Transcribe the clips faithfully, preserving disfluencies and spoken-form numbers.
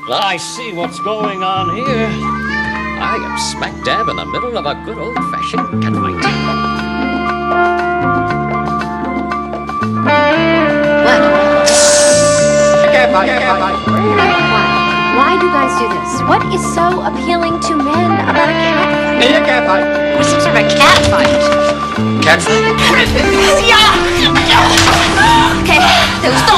I see what's going on here. I am smack dab in the middle of a good old-fashioned catfight. What? Catfight, catfight. Why do you guys do this? What is so appealing to men about a catfight? Need a catfight. What's this about catfight? Catfight? Okay, ¿te gustó?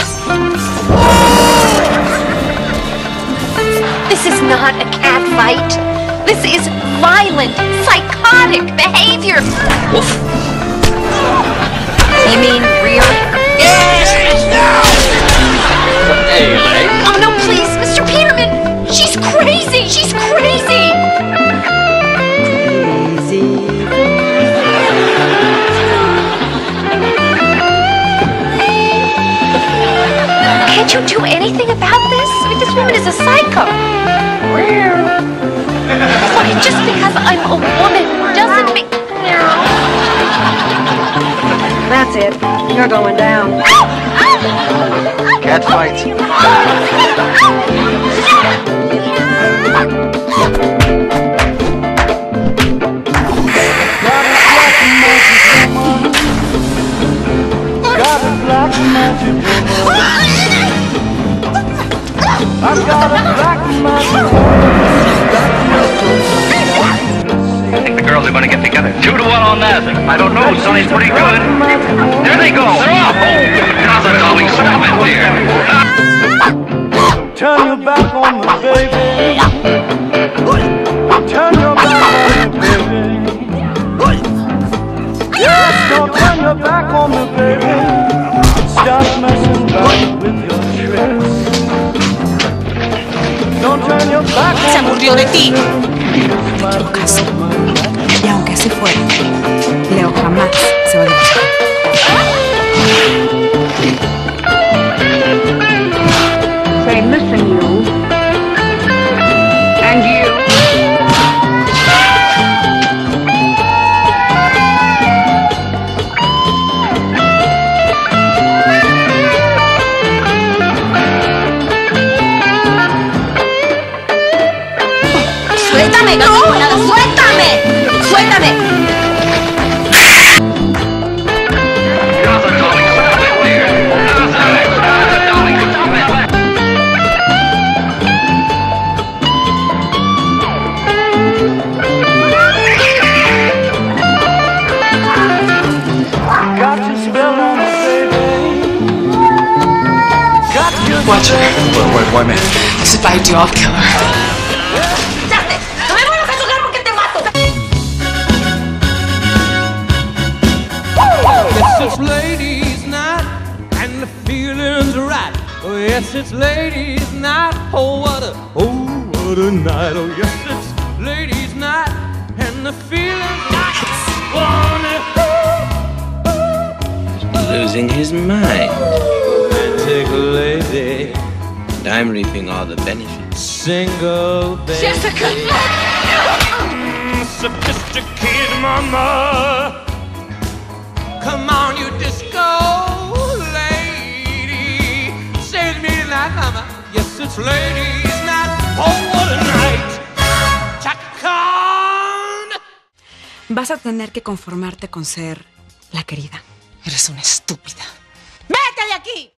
This is not a catfight. This is violent, psychotic behavior. Woof. You mean real? Yes, no! Hey, Elaine. Oh no, please, Mister Peterman! She's crazy! She's crazy! Can't you do anything about this? I mean, this woman is a psycho. Look, just because I'm a woman doesn't mean... That's it. You're going down. Catfight. Got a black magic woman. I've got a black magic I think the girls are going to get together. Two to one on that. I don't know. Sonny's pretty good. There they go. They're off. Oh, now the darling, stop it, dear. Turn your back on the baby. Turn your back on the baby. Yes, don't turn your back on the baby. Stop messing around with your tricks. Don't turn your back on the baby. Se aburrió de ti. No te quiero caso. Y aunque se fuera, Leo jamás se va a divorciar. Say, listen, you. And you. ¡Suéltame! ¡No digo nada! ¡Suéltame! ¡Suéltame! Watch her. What, what, what, man? This is by you, I'll kill her. Yes, it's ladies' night, and the feeling's right. Oh, yes, it's ladies' night. Oh, what a, oh, what a night. Oh, yes, it's ladies' night, and the feeling's right. He's losing his mind. And take a lady, And I'm reaping all the benefits. single baby. Jessica! Mm, sophisticated mama. Come on, you disco lady. Save me tonight, mama. Yes, it's ladies' night. Oh, what a night. Chacon. Vas a tener que conformarte con ser la querida. Eres una estúpida. ¡Vete de aquí!